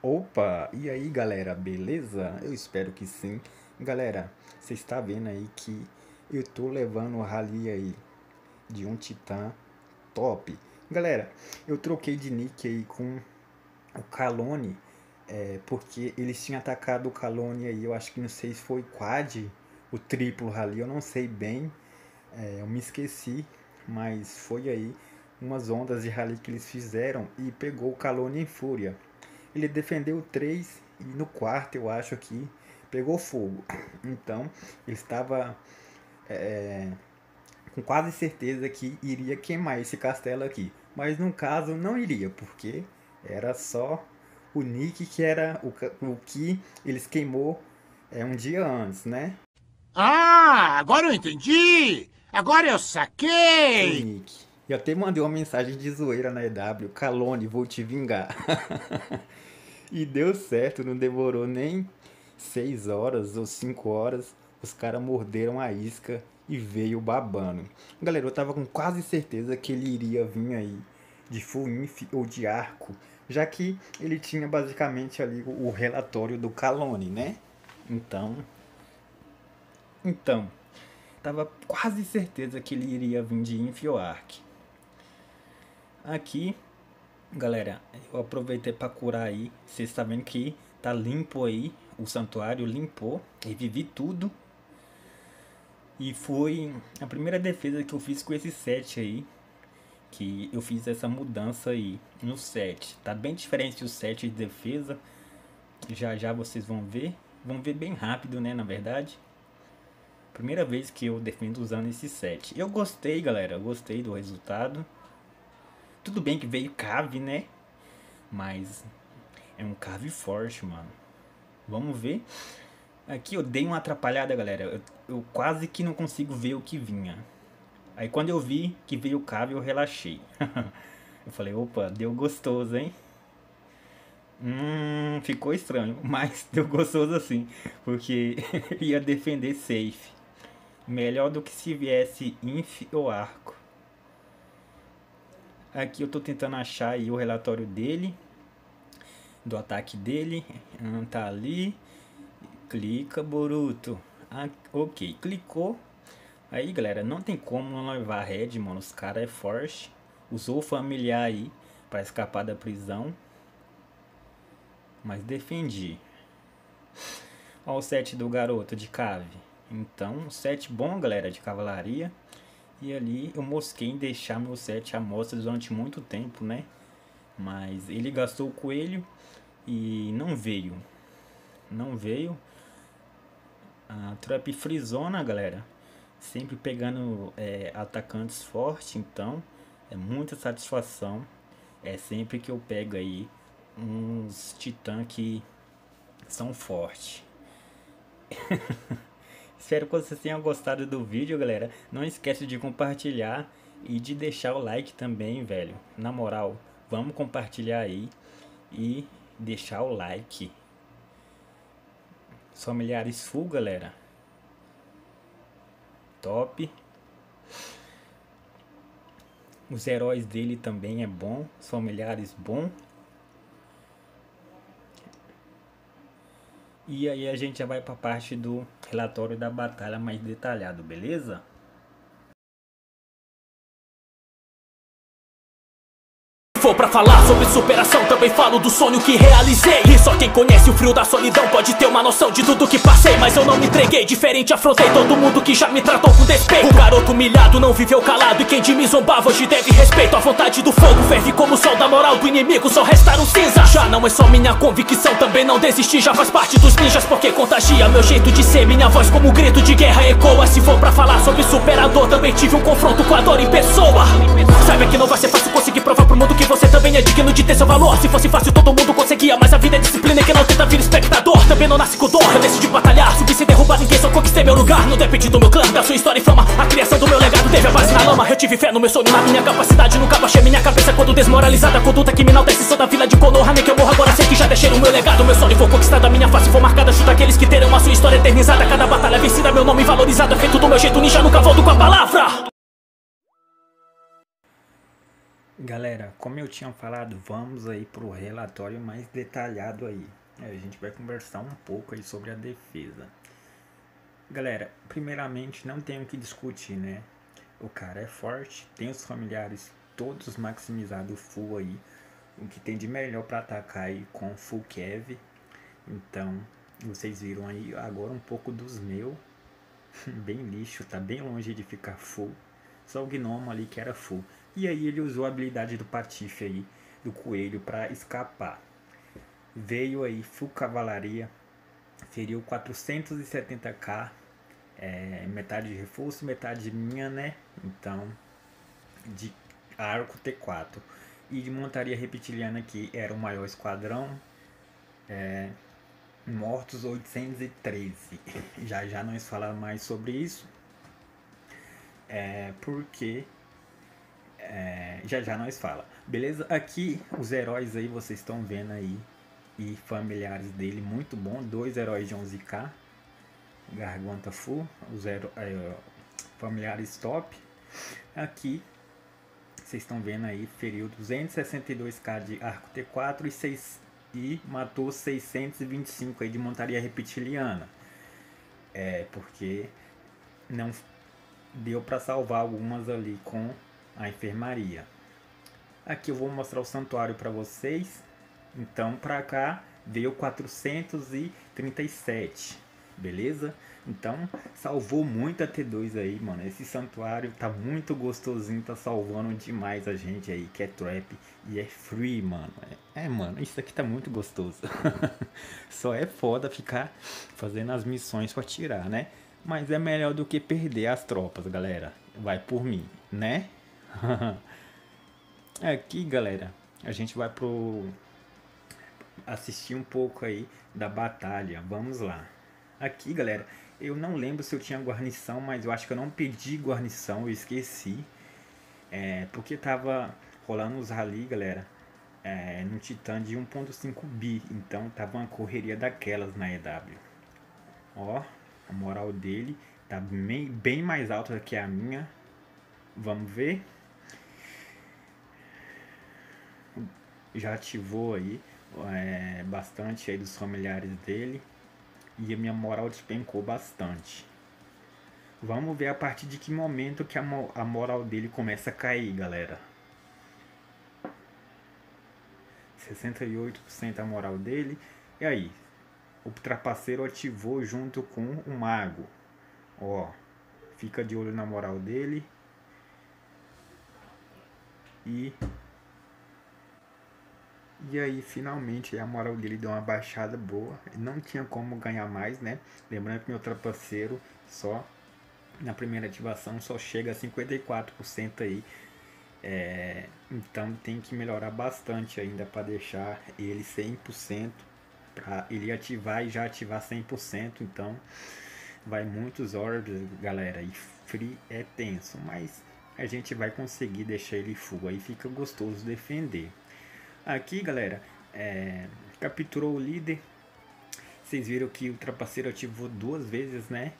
Opa, e aí galera, beleza? Eu espero que sim. Galera, você está vendo aí que eu tô levando o rally aí de um titã top. Galera, eu troquei de nick aí com o Calone, porque eles tinham atacado o Calone aí, eu acho que não sei se foi quad, o triplo rally, eu não sei bem, eu me esqueci, mas foi aí umas ondas de rally que eles fizeram e pegou o Calone em fúria. Ele defendeu 3 e no quarto eu acho que pegou fogo. Então ele estava com quase certeza que iria queimar esse castelo aqui. Mas no caso não iria, porque era só o Nick que era o que eles queimou um dia antes, né? Ah, agora eu entendi! Agora eu O saquei! Nick. Eu até mandei uma mensagem de zoeira na EW, Calone, vou te vingar. E deu certo, não demorou nem 6 horas ou 5 horas. Os caras morderam a isca e veio babando. Galera, eu tava com quase certeza que ele iria vir aí de full inf ou de arco, já que ele tinha basicamente ali o relatório do Calone, né? Então, tava quase certeza que ele iria vir de inf ou arc. Aqui, galera, eu aproveitei para curar aí. Vocês estão vendo que tá limpo aí. O santuário limpou. Revivi tudo. E foi a primeira defesa que eu fiz com esse set aí. Que eu fiz essa mudança aí no set. Tá bem diferente do set de defesa. Já já vocês vão ver. Vão ver bem rápido, né, na verdade. Primeira vez que eu defendo usando esse set. Eu gostei, galera. Eu gostei do resultado. Tudo bem que veio cave, né? Mas é um cave forte, mano. Vamos ver. Aqui eu dei uma atrapalhada, galera. Eu quase que não consigo ver o que vinha. Aí quando eu vi que veio cave, eu relaxei. Eu falei, opa, deu gostoso, hein? Ficou estranho, mas deu gostoso assim. Porque ia defender safe. Melhor do que se viesse inf ou arco. Aqui eu tô tentando achar aí o relatório dele, do ataque dele. Tá ali. Clica, Boruto. Ok, clicou. Aí, galera, não tem como não levar red, mano. Os caras é forte. Usou o familiar aí pra escapar da prisão. Mas defendi. Olha o set do garoto de cave. Então, um set bom, galera, de cavalaria. E ali eu mosquei em deixar meu set à mostra durante muito tempo, né? Mas ele gastou o coelho e não veio. Não veio. A trap frizona, galera. Sempre pegando atacantes fortes, então é muita satisfação. É sempre que eu pego aí uns titãs que são fortes. Espero que vocês tenham gostado do vídeo, galera. Não esquece de compartilhar e de deixar o like também, velho. Na moral, vamos compartilhar aí e deixar o like. Os familiares full, galera. Top. Os heróis dele também é bom. Os familiares bom. E aí a gente já vai para a parte do relatório da batalha mais detalhado, beleza? For pra falar sobre superação, também falo do sonho que realizei. E só quem conhece o frio da solidão pode ter uma noção de tudo que passei. Mas eu não me entreguei, diferente afrontei todo mundo que já me tratou com despeito. O garoto humilhado não viveu calado, e quem de mim zombava hoje deve respeito. A vontade do fogo ferve como o sol da moral do inimigo, só restaram cinza. Já não é só minha convicção, também não desisti, já faz parte dos ninjas porque contagia meu jeito de ser. Minha voz como um grito de guerra ecoa. Se for pra falar sobre superador, também tive um confronto com a dor em pessoa. Saiba que não vai ser fácil conseguir provar pro mundo que você também é digno de ter seu valor. Se fosse fácil todo mundo conseguia, mas a vida é disciplina e quem não tenta vir espectador também não nasce com dor. Eu decidi batalhar, subir sem derrubar ninguém, só conquistei meu lugar. Não depende do meu clã, da sua história e fama. A criação do meu legado teve a base na lama. Eu tive fé no meu sonho, na minha capacidade. Nunca baixei minha cabeça quando desmoralizada. A conduta que me enaltece, sou da vila de Konoha. Nem que eu morra agora, sei que já deixei o meu legado. Meu sonho for conquistado, a minha face for marcada. Chuta aqueles que terão a sua história eternizada. Cada batalha vencida, meu nome valorizado. É feito do meu jeito ninja, nunca volto com a palavra. Galera, como eu tinha falado, vamos aí pro relatório mais detalhado aí. A gente vai conversar um pouco aí sobre a defesa. Galera, primeiramente não tem o que discutir, né? O cara é forte, tem os familiares todos maximizados full aí. O que tem de melhor para atacar aí com full Kev. Então, vocês viram aí agora um pouco dos meus. Bem lixo, tá bem longe de ficar full. Só o gnomo ali que era full. E aí ele usou a habilidade do patife aí, do coelho, para escapar. Veio aí full cavalaria, feriu 470k, metade de reforço, metade de minha, né? Então, de arco T4. E de montaria reptiliana, que era o maior esquadrão, mortos 813. Já nós falamos mais sobre isso, porque já nós fala. Beleza? Aqui os heróis aí vocês estão vendo aí e familiares dele, muito bom. 2 heróis de 11k, garganta full, os familiares top. Aqui vocês estão vendo aí, feriu 262k de arco T4 e matou 625 aí de montaria reptiliana. Porque não deu para salvar algumas ali com a enfermaria. Aqui eu vou mostrar o santuário para vocês. Então para cá veio 437, beleza? Então salvou muito a T2 aí, mano. Esse santuário tá muito gostosinho, tá salvando demais a gente aí, que é trap e é free, mano. Mano, isso aqui tá muito gostoso. Só é foda ficar fazendo as missões pra tirar, né? Mas é melhor do que perder as tropas, galera. Vai por mim, né? Aqui, galera, a gente vai assistir um pouco aí da batalha. Vamos lá. Aqui, galera, eu não lembro se eu tinha guarnição, mas eu acho que eu não pedi guarnição, eu esqueci. Porque tava rolando os rally, galera, no Titã de 1.5 bi. Então tava uma correria daquelas na EW. Ó, a moral dele tá bem mais alta do que a minha. Vamos ver. Já ativou aí bastante aí dos familiares dele. E a minha moral despencou bastante. Vamos ver a partir de que momento que a moral dele começa a cair, galera. 68% a moral dele. E aí? O trapaceiro ativou junto com o mago. Ó, fica de olho na moral dele. E aí, finalmente, a moral dele deu uma baixada boa. Não tinha como ganhar mais, né? Lembrando que meu trapaceiro só na primeira ativação só chega a 54% aí. Então tem que melhorar bastante ainda para deixar ele 100%. Para ele ativar e já ativar 100%. Então vai muitos orbs, galera. E free é tenso, mas a gente vai conseguir deixar ele full. Aí fica gostoso defender. Aqui, galera, capturou o líder. Vocês viram que o trapaceiro ativou 2 vezes, né?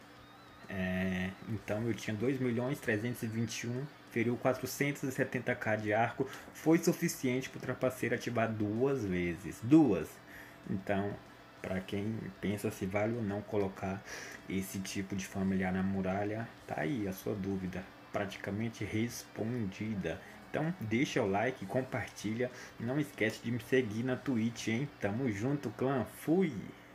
Então eu tinha 2.321.000, feriu 470k de arco. Foi suficiente para o trapaceiro ativar 2 vezes. 2. Então, para quem pensa se vale ou não colocar esse tipo de familiar na muralha, tá aí a sua dúvida praticamente respondida. Então deixa o like, compartilha, não esquece de me seguir na Twitch, hein? Tamo junto, clã, fui!